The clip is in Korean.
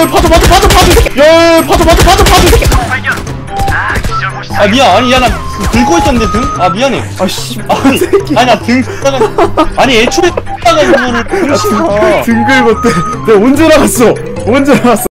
파도 야 파도 아 미안. 아니 야 나 들고 있었는데 등? 아 미안해. 아씨 아니 나 등 아니 애초에 다가 이거를 등 씹어. 등 긁었대. 내가 언제 나갔어?